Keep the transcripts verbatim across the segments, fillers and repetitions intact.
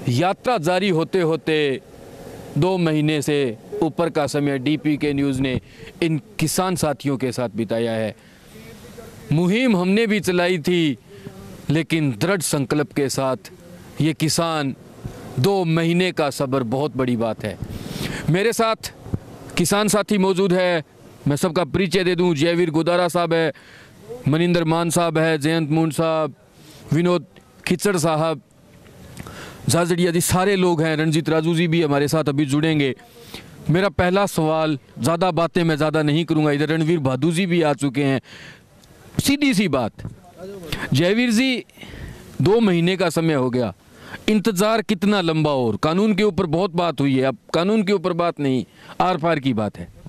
यात्रा जारी होते होते दो महीने से ऊपर का समय डीपी के न्यूज़ ने इन किसान साथियों के साथ बिताया है। मुहिम हमने भी चलाई थी, लेकिन दृढ़ संकल्प के साथ ये किसान दो महीने का सब्र बहुत बड़ी बात है। मेरे साथ किसान साथी मौजूद है, मैं सबका परिचय दे दूं। जयवीर गोदारा साहब है, मनिंदर मान साहब है, जयंत मून साहब, विनोद खिचड़ साहब, जाजड़िया जी, सारे लोग हैं। रणजीत राजू जी भी हमारे साथ अभी जुड़ेंगे। मेरा पहला सवाल, ज़्यादा बातें मैं ज़्यादा नहीं करूंगा, इधर रणवीर बहादुर जी भी आ चुके हैं। सीधी सी बात, जयवीर जी, दो महीने का समय हो गया, इंतज़ार कितना लंबा? और कानून के ऊपर बहुत बात हुई है, अब कानून के ऊपर बात नहीं, आर पार की बात है।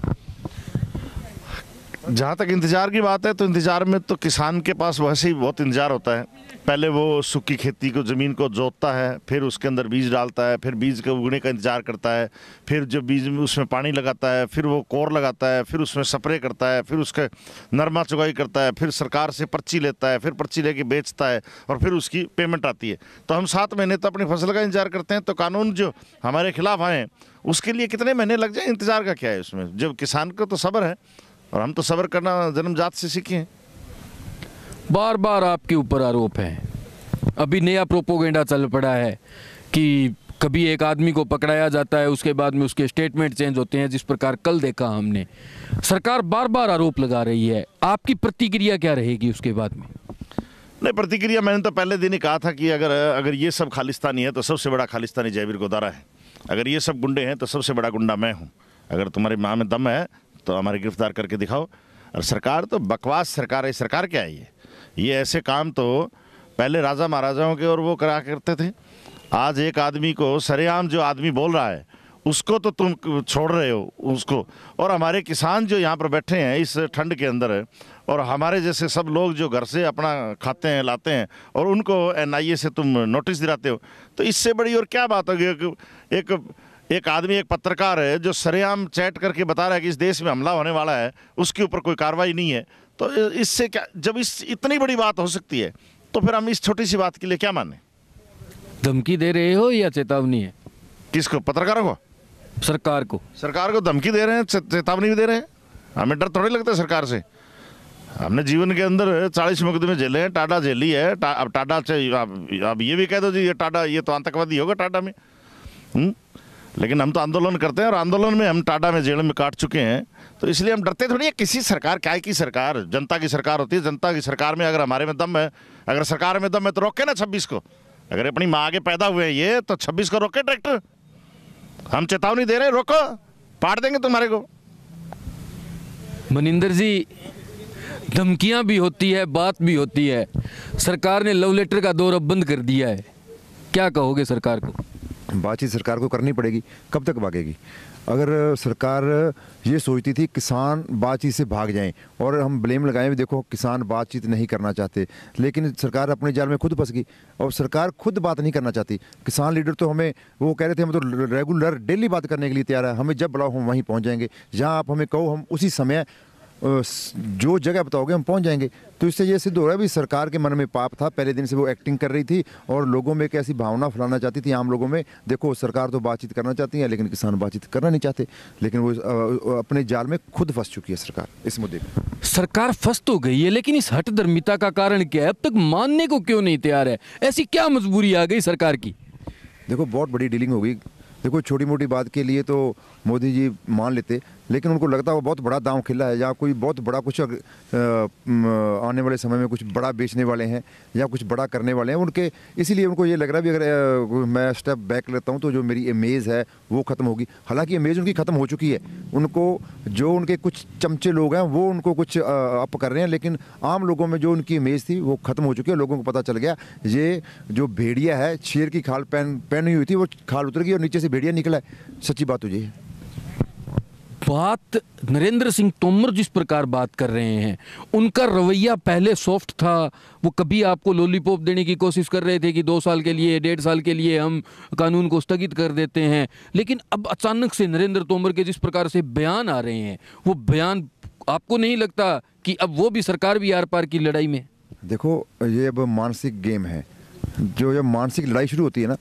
जहाँ तक इंतज़ार की बात है तो इंतज़ार में तो किसान के पास वैसे ही बहुत इंतज़ार होता है। पहले वो सूखी खेती को, ज़मीन को जोतता है, फिर उसके अंदर बीज डालता है, फिर बीज के उगने का इंतज़ार करता है, फिर जब बीज में उसमें पानी लगाता है, फिर वो कोर लगाता है, फिर उसमें स्प्रे करता है, फिर उसका नरमा चुगाई करता है, फिर सरकार से पर्ची लेता है, फिर पर्ची लेके बेचता है और फिर उसकी पेमेंट आती है। तो हम सात महीने तो अपनी फसल का इंतज़ार करते हैं। तो कानून जो हमारे खिलाफ आए उसके लिए कितने महीने लग जाए, इंतज़ार का क्या है उसमें? जब किसान को तो सब्र है, और हम तो सब्र करना जन्मजात से सीखे हैं। बार बार आपके ऊपर आरोप है, अभी नया प्रोपोगेंडा चल पड़ा है कि कभी एक आदमी को पकड़ाया जाता है, उसके बाद में उसके स्टेटमेंट चेंज होते हैं, जिस प्रकार कल देखा हमने। सरकार बार बार आरोप लगा रही है, आपकी प्रतिक्रिया क्या रहेगी उसके बाद में? नहीं, प्रतिक्रिया मैंने तो पहले दिन ही कहा था कि अगर अगर ये सब खालिस्तानी है तो सबसे बड़ा खालिस्तानी जयवीर गोदारा है। अगर ये सब गुंडे हैं तो सबसे बड़ा गुंडा मैं हूँ। अगर तुम्हारी माँ में दम है तो हमारे गिरफ्तार करके दिखाओ। और सरकार तो बकवास सरकार है। सरकार क्या है ये ये ऐसे काम तो पहले राजा महाराजाओं के और वो करा करते थे। आज एक आदमी को सरेआम जो आदमी बोल रहा है उसको तो तुम छोड़ रहे हो उसको, और हमारे किसान जो यहाँ पर बैठे हैं इस ठंड के अंदर, और हमारे जैसे सब लोग जो घर से अपना खाते हैं लाते हैं, और उनको एन आई ए से तुम नोटिस दिलाते हो, तो इससे बड़ी और क्या बात होगी? एक, एक एक आदमी, एक पत्रकार है जो सरेआम चैट करके बता रहा है कि इस देश में हमला होने वाला है, उसके ऊपर कोई कार्रवाई नहीं है। तो इससे क्या, जब इस इतनी बड़ी बात हो सकती है तो फिर हम इस छोटी सी बात के लिए क्या माने? धमकी दे रहे हो या चेतावनी है? किसको? पत्रकारों को? सरकार को? सरकार को धमकी दे रहे हैं, चेतावनी भी दे रहे हैं। हमें डर थोड़ी लगता है सरकार से। हमने जीवन के अंदर चालीस मुकदमे झेले हैं, टाडा झेली है। टा, अब टाडा अब ये भी कह दो जी ये टाडा, ये तो आतंकवादी होगा टाडा में। हुँ? लेकिन हम तो आंदोलन करते हैं, और आंदोलन में हम टाडा में जेल में काट चुके हैं। तो इसलिए हम डरते थोड़ी है किसी सरकार। क्या की सरकार? जनता की सरकार होती है। जनता की सरकार में अगर हमारे में दम है, अगर सरकार में दम है तो रोके ना छब्बीस को। अगर अपनी माँ आगे पैदा हुए हैं ये, तो छब्बीस को रोके ट्रैक्टर। हम चेतावनी दे रहे हैं, रोको, पाट देंगे तुम्हारे को। मनिंदर जी, धमकियां भी होती है, बात भी होती है। सरकार ने लव लेटर का दौर अब बंद कर दिया है, क्या कहोगे सरकार को? बातचीत सरकार को करनी पड़ेगी, कब तक भागेगी? अगर सरकार ये सोचती थी किसान बातचीत से भाग जाएं और हम ब्लेम लगाएं, देखो किसान बातचीत नहीं करना चाहते, लेकिन सरकार अपने जाल में खुद फंस गई और सरकार खुद बात नहीं करना चाहती। किसान लीडर तो हमें वो कह रहे थे हम तो रेगुलर डेली बात करने के लिए तैयार है, हमें जब बुलाओ हम वहीं पहुँच जाएंगे, जहाँ आप हमें कहो हम उसी समय जो जगह बताओगे हम पहुंच जाएंगे। तो इससे ये सिद्ध हो रहा है भी सरकार के मन में पाप था, पहले दिन से वो एक्टिंग कर रही थी और लोगों में एक ऐसी भावना फैलाना चाहती थी आम लोगों में, देखो सरकार तो बातचीत करना चाहती है लेकिन किसान बातचीत करना नहीं चाहते। लेकिन वो अपने जाल में खुद फंस चुकी है सरकार इस मुद्दे पर। सरकार फंस तो गई है, लेकिन इस हठधर्मिता का कारण क्या है? अब तक मानने को क्यों नहीं तैयार है? ऐसी क्या मजबूरी आ गई सरकार की? देखो बहुत बड़ी डीलिंग हो गई। देखो छोटी मोटी बात के लिए तो मोदी जी मान लेते, लेकिन उनको लगता वो बहुत बड़ा दांव खिला है या कोई बहुत बड़ा कुछ आने वाले समय में कुछ बड़ा बेचने वाले हैं या कुछ बड़ा करने वाले हैं उनके, इसीलिए उनको ये लग रहा है भी अगर मैं स्टेप बैक लेता हूँ तो जो मेरी इमेज है वो ख़त्म होगी। हालांकि इमेज उनकी ख़त्म हो चुकी है। उनको जो उनके कुछ चमचे लोग हैं वो उनको कुछ अप कर रहे हैं, लेकिन आम लोगों में जो उनकी इमेज थी वो ख़त्म हो चुकी है। लोगों को पता चल गया ये जो भेड़िया है, शेर की खाल पहन पहनी हुई थी वो खाल उतर गई और नीचे से भेड़िया निकला है। सच्ची बात तो ये है। बात नरेंद्र सिंह तोमर जिस प्रकार बात कर रहे हैं, उनका रवैया पहले सॉफ्ट था। वो कभी आपको लॉलीपॉप देने की कोशिश कर रहे थे कि दो साल के लिए, डेढ़ साल के लिए हम कानून को स्थगित कर देते हैं, लेकिन अब अचानक से नरेंद्र तोमर के जिस प्रकार से बयान आ रहे हैं, वो बयान आपको नहीं लगता कि अब वो भी सरकार भी आर पार की लड़ाई में? देखो ये अब मानसिक गेम है। जो जब मानसिक लड़ाई शुरू होती है ना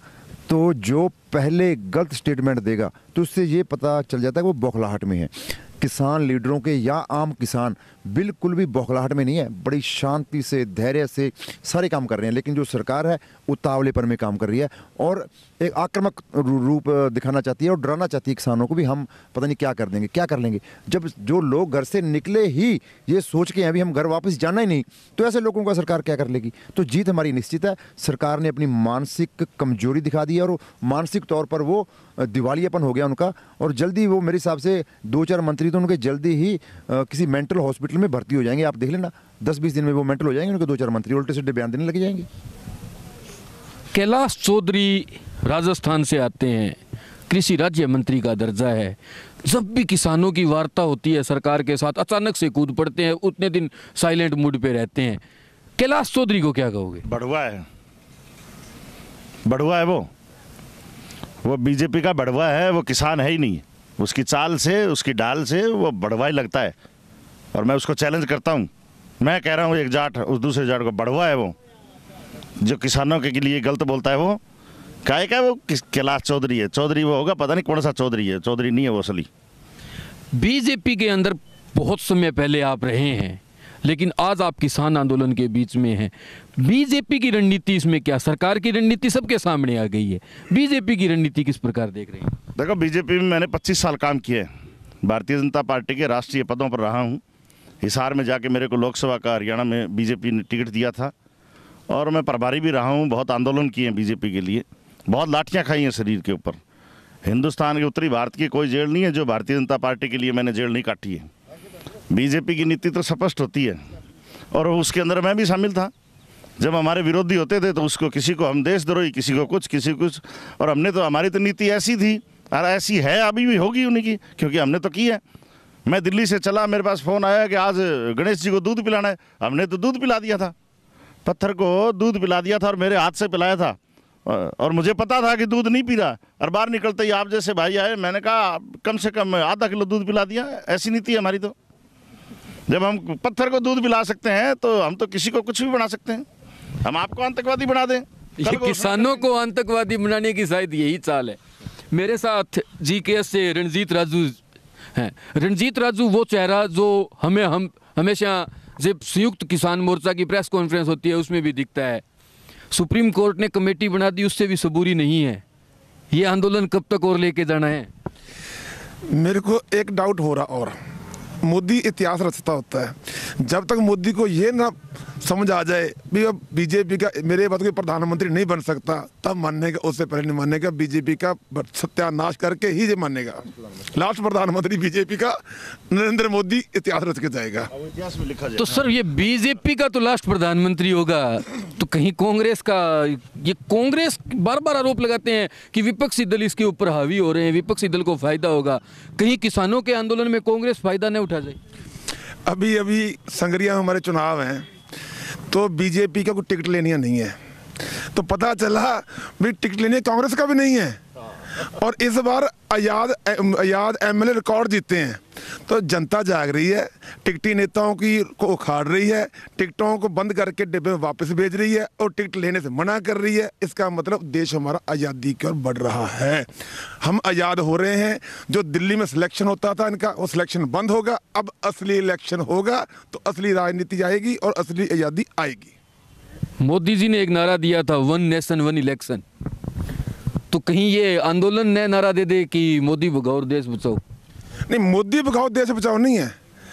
तो जो पहले गलत स्टेटमेंट देगा तो उससे ये पता चल जाता है कि वो बौखलाहट में है। किसान लीडरों के या आम किसान बिल्कुल भी बौखलाहट में नहीं है, बड़ी शांति से धैर्य से सारे काम कर रहे हैं। लेकिन जो सरकार है उतावलेपन में काम कर रही है और एक आक्रामक रूप दिखाना चाहती है और डराना चाहती है किसानों को भी, हम पता नहीं क्या कर देंगे क्या कर लेंगे। जब जो लोग घर से निकले ही ये सोच के अभी हम घर वापस जाना ही नहीं, तो ऐसे लोगों का सरकार क्या कर लेगी। तो जीत हमारी निश्चित है। सरकार ने अपनी मानसिक कमजोरी दिखा दी है और मानसिक तौर पर वो दिवालियापन हो गया उनका, और जल्दी वो मेरे हिसाब से दो चार मंत्री तो उनके जल्दी ही आ, किसी मेंटल हॉस्पिटल में भर्ती हो जाएंगे। आप देख लेना दस बीस दिन में वो मेंटल हो जाएंगे, उनके दो चार मंत्री उल्टे सीधे बयान देने लग जाएंगे। कैलाश चौधरी राजस्थान से आते हैं, कृषि राज्य मंत्री का दर्जा है। जब भी किसानों की वार्ता होती है सरकार के साथ अचानक से कूद पड़ते हैं, उतने दिन साइलेंट मूड पे रहते हैं। कैलाश चौधरी को क्या कहोगे? बढ़ुआ है, बढ़ुआ है वो वो बीजेपी का बढ़वा है, वो किसान है ही नहीं। उसकी चाल से उसकी डाल से वो बढ़वा ही लगता है। और मैं उसको चैलेंज करता हूँ, मैं कह रहा हूँ एक जाट उस दूसरे जाट को बढ़वा है वो, जो किसानों के लिए गलत बोलता है। वो काहे का वो कैलाश चौधरी है, चौधरी वो होगा पता नहीं कौन सा चौधरी है, चौधरी नहीं है वो असली। बीजेपी के अंदर बहुत समय पहले आप रहे हैं, लेकिन आज आप किसान आंदोलन के बीच में हैं। बीजेपी की रणनीति इसमें क्या? सरकार की रणनीति सबके सामने आ गई है, बीजेपी की रणनीति किस प्रकार देख रहे हैं? देखो, बीजेपी में मैंने पच्चीस साल काम किए, भारतीय जनता पार्टी के राष्ट्रीय पदों पर रहा हूँ। हिसार में जाके मेरे को लोकसभा का हरियाणा में बीजेपी ने टिकट दिया था और मैं प्रभारी भी रहा हूँ। बहुत आंदोलन किए हैं बीजेपी के लिए, बहुत लाठियाँ खाई हैं शरीर के ऊपर। हिंदुस्तान के उत्तरी भारत की कोई जेल नहीं है जो भारतीय जनता पार्टी के लिए मैंने जेल नहीं काटी है। बीजेपी की नीति तो स्पष्ट होती है और उसके अंदर मैं भी शामिल था। जब हमारे विरोधी होते थे तो उसको किसी को हम देशद्रोही, किसी को कुछ किसी को कुछ, और हमने तो हमारी तो नीति ऐसी थी और ऐसी है, अभी भी होगी उन्हीं की, क्योंकि हमने तो की है। मैं दिल्ली से चला, मेरे पास फ़ोन आया कि आज गणेश जी को दूध पिलाना है, हमने तो दूध पिला दिया था, पत्थर को दूध पिला दिया था और मेरे हाथ से पिलाया था। और मुझे पता था कि दूध नहीं पी रहा, और बाहर निकलते ही आप जैसे भाई आए, मैंने कहा कम से कम आधा किलो दूध पिला दिया। ऐसी नीति है हमारी। तो जब हम पत्थर को दूध पिला सकते हैं तो हम तो किसी को कुछ भी बना सकते हैं। हम आपको आतंकवादी बना दें, ये किसानों को आतंकवादी बनाने की शायद यही चाल है। मेरे साथ जीकेएस से रणजीत राजू हैं। रणजीत राजू वो चेहरा जो हमें हम हमेशा जब संयुक्त किसान मोर्चा की प्रेस कॉन्फ्रेंस होती है उसमें भी दिखता है। सुप्रीम कोर्ट ने कमेटी बना दी, उससे भी सबूरी नहीं है। ये आंदोलन कब तक और लेके जाना है? मेरे को एक डाउट हो रहा, और मोदी इतिहास रचता होता है। जब तक मोदी को ये ना समझ आ जाए भी अब बीजेपी का मेरे बाद कोई प्रधानमंत्री नहीं बन सकता, तब मानेगा, उससे पहले नहीं मानेगा। बीजेपी का सत्यानाश करके ही ये मानेगा। लास्ट प्रधानमंत्री बीजेपी का नरेंद्र मोदी इतिहास रच के जाएगा। इतिहास में लिखा जाएगा। तो सर ये बीजेपी का तो लास्ट प्रधानमंत्री होगा, तो कहीं कांग्रेस का? ये कांग्रेस बार बार आरोप लगाते हैं कि विपक्षी दल इसके ऊपर हावी हो रहे हैं, विपक्षी दल को फायदा होगा। कहीं किसानों के आंदोलन में कांग्रेस फायदा न उठा जाए? अभी अभी संगरिया में हमारे चुनाव हैं, तो बीजेपी का कोई टिकट लेनी नहीं है, तो पता चला भी टिकट लेनी कांग्रेस का भी नहीं है। और इस बार आजाद आजाद एमएलए रिकॉर्ड जीते हैं, तो जनता जाग रही है, टिकटी नेताओं की को उखाड़ रही है, टिकटों को बंद करके डिब्बे में वापस भेज रही है और टिकट लेने से मना कर रही है। इसका मतलब देश हमारा आज़ादी की ओर बढ़ रहा है। हम आज़ाद हो रहे हैं। जो दिल्ली में सिलेक्शन होता था इनका, वो सिलेक्शन बंद होगा। अब असली इलेक्शन होगा तो असली राजनीति आएगी और असली आज़ादी आएगी। मोदी जी ने एक नारा दिया था, वन नेशन वन इलेक्शन। तो कहीं ये आंदोलन नया नारा दे दे कि मोदी भगाओ और देश बचाओ? नहीं, मोदी भगाओ देश बचाओ नहीं है,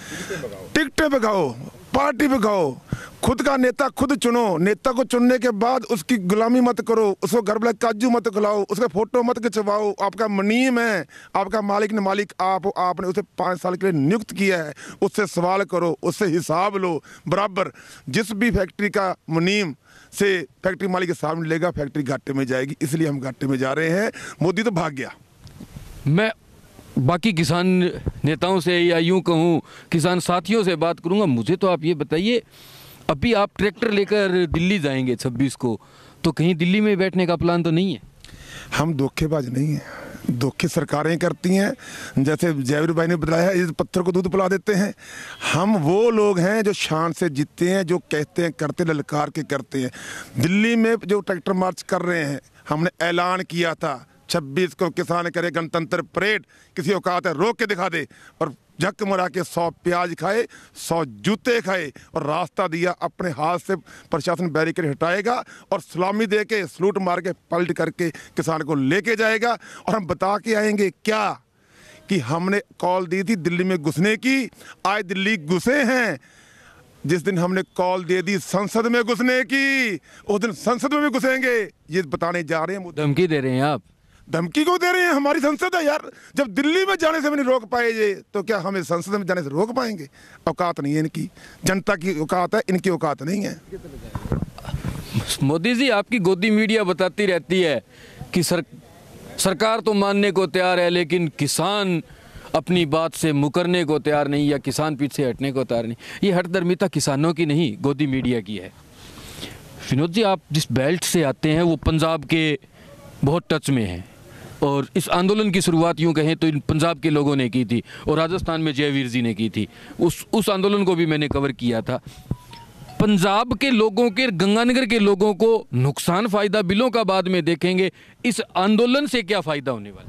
टिकटें भगाओ, पार्टी भगाओ, खुद का नेता खुद चुनो। नेता को चुनने के बाद उसकी गुलामी मत करो, उसको घर वाले काजू मत खिलाओ, उसका फोटो मत खिंचवाओ। आपका मुनीम है, आपका मालिक ने मालिक आप, आपने उसे पाँच साल के लिए नियुक्त किया है, उससे सवाल करो, उससे हिसाब लो बराबर। जिस भी फैक्ट्री का मुनीम से फैक्ट्री मालिक के सामने लेगा, फैक्ट्री घाटे में जाएगी। इसलिए हम घाटे में जा रहे हैं। मोदी तो भाग गया। मैं बाकी किसान नेताओं से या यूं कहूं किसान साथियों से बात करूंगा। मुझे तो आप ये बताइए, अभी आप ट्रैक्टर लेकर दिल्ली जाएंगे छब्बीस को, तो कहीं दिल्ली में बैठने का प्लान तो नहीं है? हम धोखेबाज नहीं हैं, धोखे सरकारें करती हैं। जैसे जयवीर भाई ने बताया, इस पत्थर को दूध पिला देते हैं। हम वो लोग हैं जो शान से जीतते हैं, जो कहते हैं करते, ललकार के करते हैं। दिल्ली में जो ट्रैक्टर मार्च कर रहे हैं, हमने ऐलान किया था छब्बीस को किसान करे गणतंत्र परेड, किसी औकात है रोक के दिखा दे, और झक मरा के सौ प्याज खाए, सौ जूते खाए, और रास्ता दिया अपने हाथ से प्रशासन बैरिकेड हटाएगा और सलामी दे के सलूट मार के पलट करके किसान को लेके जाएगा। और हम बता के आएंगे क्या कि हमने कॉल दी थी दिल्ली में घुसने की, आज दिल्ली घुसे हैं। जिस दिन हमने कॉल दे दी संसद में घुसने की, उस दिन संसद में भी घुसेंगे, ये बताने जा रहे हैं। धमकी दे रहे हैं आप? धमकी को दे रहे हैं, हमारी संसद है यार। जब दिल्ली में जाने से भी नहीं रोक पाए ये, तो क्या हमें संसद में जाने से रोक पाएंगे? औकात नहीं है इनकी, जनता की औकात है, इनकी औकात नहीं है। मोदी जी, आपकी गोदी मीडिया बताती रहती है कि सर सरकार तो मानने को तैयार है, लेकिन किसान अपनी बात से मुकरने को तैयार नहीं, या किसान पीछे हटने को तैयार नहीं। ये हठधर्मिता किसानों की नहीं, गोदी मीडिया की है। विनोद जी, आप जिस बेल्ट से आते हैं वो पंजाब के बहुत टच में है, और इस आंदोलन की शुरुआत यूँ कहें तो इन पंजाब के लोगों ने की थी, और राजस्थान में जयवीर जी ने की थी। उस उस आंदोलन को भी मैंने कवर किया था। पंजाब के लोगों के, गंगानगर के लोगों को नुकसान फ़ायदा बिलों का बाद में देखेंगे। इस आंदोलन से क्या फ़ायदा होने वाला?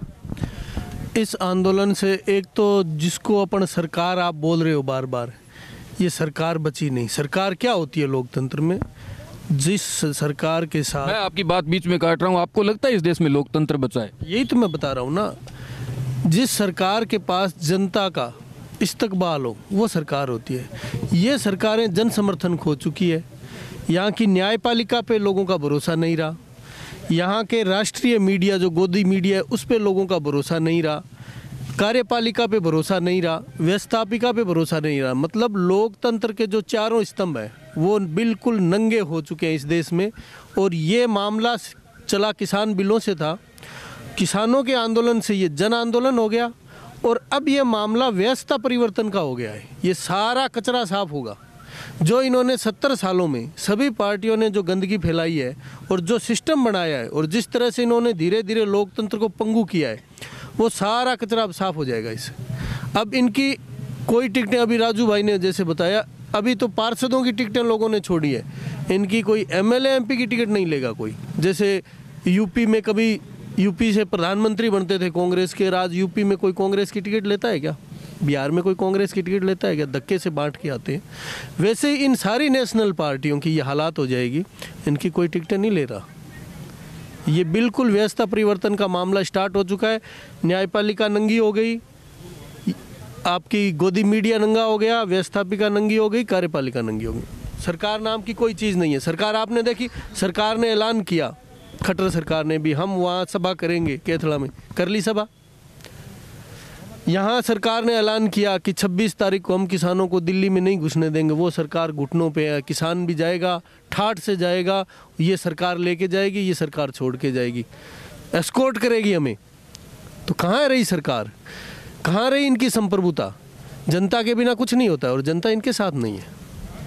इस आंदोलन से एक तो जिसको अपन सरकार आप बोल रहे हो बार बार, ये सरकार बची नहीं। सरकार क्या होती है लोकतंत्र में? जिस सरकार के साथ, मैं आपकी बात बीच में काट रहा हूँ, आपको लगता है इस देश में लोकतंत्र बचा है? यही तो मैं बता रहा हूँ ना, जिस सरकार के पास जनता का इस्तकबाल हो वो सरकार होती है। ये सरकारें जन समर्थन खो चुकी है। यहाँ की न्यायपालिका पे लोगों का भरोसा नहीं रहा, यहाँ के राष्ट्रीय मीडिया जो गोदी मीडिया है उस पे लोगों का भरोसा नहीं रहा, कार्यपालिका पे भरोसा नहीं रहा, व्यवस्थापिका पे भरोसा नहीं रहा। मतलब लोकतंत्र के जो चारों स्तंभ हैं वो बिल्कुल नंगे हो चुके हैं इस देश में। और ये मामला चला किसान बिलों से था, किसानों के आंदोलन से ये जन आंदोलन हो गया, और अब ये मामला व्यवस्था परिवर्तन का हो गया है। ये सारा कचरा साफ होगा जो इन्होंने सत्तर सालों में सभी पार्टियों ने जो गंदगी फैलाई है और जो सिस्टम बनाया है और जिस तरह से इन्होंने धीरे धीरे लोकतंत्र को पंगु किया है, वो सारा कचरा अब साफ हो जाएगा इससे। अब इनकी कोई टिकटें, अभी राजू भाई ने जैसे बताया, अभी तो पार्षदों की टिकटें लोगों ने छोड़ी है, इनकी कोई एमएलए एमपी की टिकट नहीं लेगा कोई। जैसे यूपी में कभी यूपी से प्रधानमंत्री बनते थे कांग्रेस के, आज यूपी में कोई कांग्रेस की टिकट लेता है क्या? बिहार में कोई कांग्रेस की टिकट लेता है क्या? धक्के से बांट के आते हैं। वैसे इन सारी नेशनल पार्टियों की ये हालात हो जाएगी, इनकी कोई टिकटें नहीं ले रहा। ये बिल्कुल व्यवस्था परिवर्तन का मामला स्टार्ट हो चुका है। न्यायपालिका नंगी हो गई, आपकी गोदी मीडिया नंगा हो गया, व्यवस्थापिका नंगी हो गई, कार्यपालिका नंगी हो गई। सरकार नाम की कोई चीज़ नहीं है। सरकार आपने देखी, सरकार ने ऐलान किया, खट्टर सरकार ने भी, हम वहाँ सभा करेंगे केथड़ा में, कर ली सभा। यहाँ सरकार ने ऐलान किया कि छब्बीस तारीख को हम किसानों को दिल्ली में नहीं घुसने देंगे, वो सरकार घुटनों पे है। किसान भी जाएगा, ठाठ से जाएगा, ये सरकार लेके जाएगी, ये सरकार छोड़ के जाएगी, एस्कॉर्ट करेगी हमें। तो कहाँ रही सरकार, कहाँ रही इनकी संप्रभुता? जनता के बिना कुछ नहीं होता है और जनता इनके साथ नहीं है।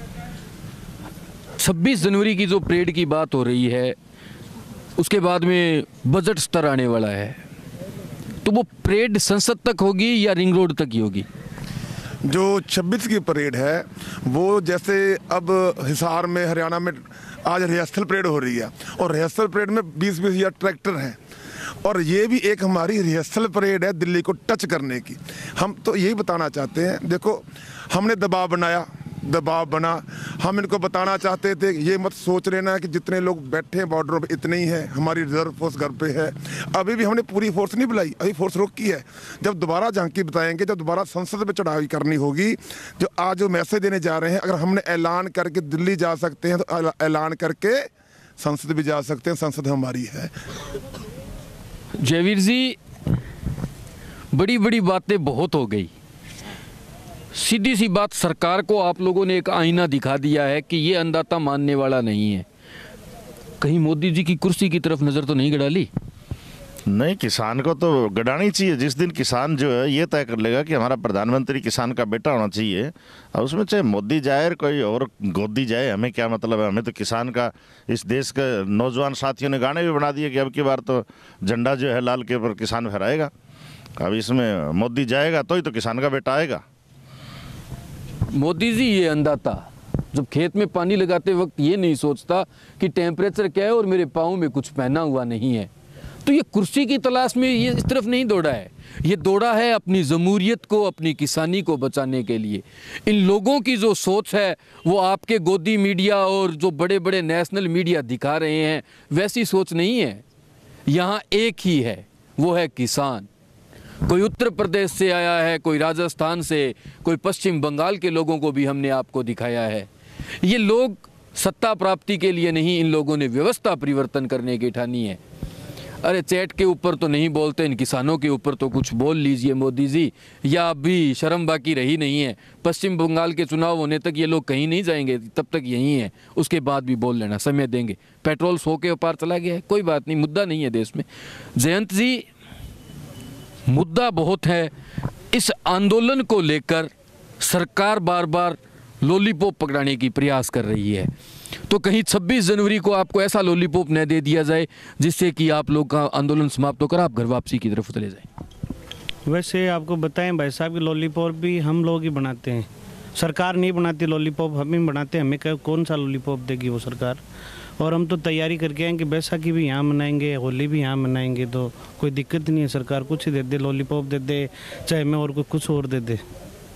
छब्बीस जनवरी की जो परेड की बात हो रही है, उसके बाद में बजट स्तर आने वाला है, तो वो परेड संसद तक होगी या रिंग रोड तक ही होगी? जो छब्बीस की परेड है वो जैसे अब हिसार में, हरियाणा में आज रिहर्सल परेड हो रही है, और रिहर्सल परेड में बीस बीस हजार ट्रैक्टर हैं, और ये भी एक हमारी रिहर्सल परेड है दिल्ली को टच करने की। हम तो यही बताना चाहते हैं, देखो हमने दबाव बनाया, दबाव बना, हम इनको बताना चाहते थे ये मत सोच लेना कि जितने लोग बैठे हैं बॉर्डरों पे इतने ही है, हमारी रिजर्व फोर्स घर पे है। अभी भी हमने पूरी फोर्स नहीं बुलाई, अभी फोर्स रोक की है। जब दोबारा झांकी बताएंगे, जब दोबारा संसद में चढ़ाई करनी होगी, जो आज जो मैसेज देने जा रहे हैं, अगर हमने ऐलान करके दिल्ली जा सकते हैं तो ऐलान करके संसद भी जा सकते हैं, संसद हमारी है। जयवीर जी, बड़ी बड़ी बातें बहुत हो गई, सीधी सी बात, सरकार को आप लोगों ने एक आईना दिखा दिया है कि ये अंदाता मानने वाला नहीं है। कहीं मोदी जी की कुर्सी की तरफ नज़र तो नहीं गड़ा ली? नहीं, किसान को तो गड़ानी चाहिए। जिस दिन किसान जो है ये तय कर लेगा कि हमारा प्रधानमंत्री किसान का बेटा होना चाहिए, और उसमें चाहे मोदी जाए और कोई और गोदी जाए, हमें क्या मतलब है। हमें तो किसान का, इस देश के नौजवान साथियों ने गाने भी बना दिए कि अब की बार तो झंडा जो है लाल के ऊपर किसान फहराएगा। अब इसमें मोदी जाएगा तो ही तो किसान का बेटा आएगा। मोदी जी ये अंदाता जब खेत में पानी लगाते वक्त ये नहीं सोचता कि टेम्परेचर क्या है और मेरे पाँव में कुछ पहना हुआ नहीं है। तो ये कुर्सी की तलाश में ये इस तरफ नहीं दौड़ा है, ये दौड़ा है अपनी जमहूरियत को, अपनी किसानी को बचाने के लिए। इन लोगों की जो सोच है वो आपके गोदी मीडिया और जो बड़े बड़े नेशनल मीडिया दिखा रहे हैं वैसी सोच नहीं है। यहाँ एक ही है, वो है किसान। कोई उत्तर प्रदेश से आया है, कोई राजस्थान से, कोई पश्चिम बंगाल के लोगों को भी हमने आपको दिखाया है। ये लोग सत्ता प्राप्ति के लिए नहीं, इन लोगों ने व्यवस्था परिवर्तन करने की ठानी है। अरे चैट के ऊपर तो नहीं बोलते, इन किसानों के ऊपर तो कुछ बोल लीजिए मोदी जी, या अभी शर्म बाकी रही नहीं है। पश्चिम बंगाल के चुनाव होने तक ये लोग कहीं नहीं जाएंगे, तब तक यहीं हैं, उसके बाद भी बोल लेना, समय देंगे। पेट्रोल सौ के ऊपर चला गया है, कोई बात नहीं, मुद्दा नहीं है देश में। जयंत जी, मुद्दा बहुत है। इस आंदोलन को लेकर सरकार बार बार लॉलीपॉप पकड़ाने की प्रयास कर रही है, तो कहीं छब्बीस जनवरी को आपको ऐसा लॉलीपॉप न दे दिया जाए जिससे कि आप लोग का आंदोलन समाप्त होकर आप घर वापसी की तरफ चले जाएं। वैसे आपको बताएं भाई साहब कि लॉलीपॉप भी हम लोग ही बनाते हैं, सरकार नहीं बनाती लॉलीपॉप, हम ही बनाते हैं। हमें कौन सा लॉलीपॉप देगी वो सरकार? और हम तो तैयारी करके आएँ कि बैसाखी भी यहाँ मनाएंगे, होली भी यहाँ मनाएंगे, तो कोई दिक्कत नहीं है। सरकार कुछ ही दे दे, लॉलीपॉप दे दे, चाहे हमें और कोई कुछ और दे दे।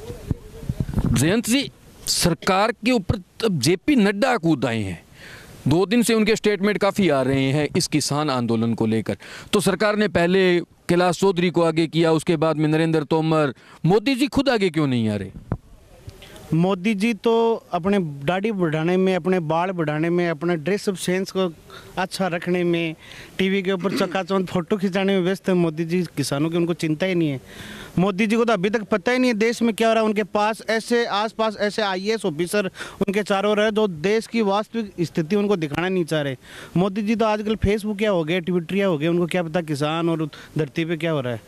जयंत जी, सरकार के ऊपर अब जेपी नड्डा कूद आए हैं, दो दिन से उनके स्टेटमेंट काफ़ी आ रहे हैं इस किसान आंदोलन को लेकर। तो सरकार ने पहले कैलाश चौधरी को आगे किया, उसके बाद में नरेंद्र तोमर, मोदी जी खुद आगे क्यों नहीं आ रहे? मोदी जी तो अपने दाढ़ी बढ़ाने में, अपने बाल बढ़ाने में, अपने ड्रेसअप सेंस को अच्छा रखने में, टीवी के ऊपर चकाचौंध फोटो खिंचाने में व्यस्त है मोदी जी। किसानों की उनको चिंता ही नहीं है। मोदी जी को तो अभी तक पता ही नहीं है देश में क्या हो रहा है। उनके पास ऐसे आसपास ऐसे आईएएस ऑफिसर उनके चारों ओर है जो देश की वास्तविक स्थिति उनको दिखाना नहीं चाह रहे। मोदी जी तो आजकल फेसबुक क्या हो गया, ट्विटर क्या हो गया, उनको क्या पता किसान और धरती पे क्या हो रहा है।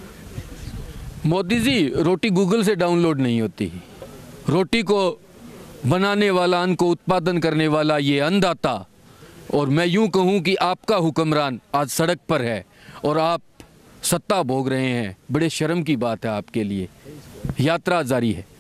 मोदी जी, रोटी गूगल से डाउनलोड नहीं होती, रोटी को बनाने वाला, अन्न को उत्पादन करने वाला ये अन्नदाता, और मैं यूं कहूं कि आपका हुक्मरान आज सड़क पर है और आप सत्ता भोग रहे हैं। बड़े शर्म की बात है आपके लिए। यात्रा जारी है।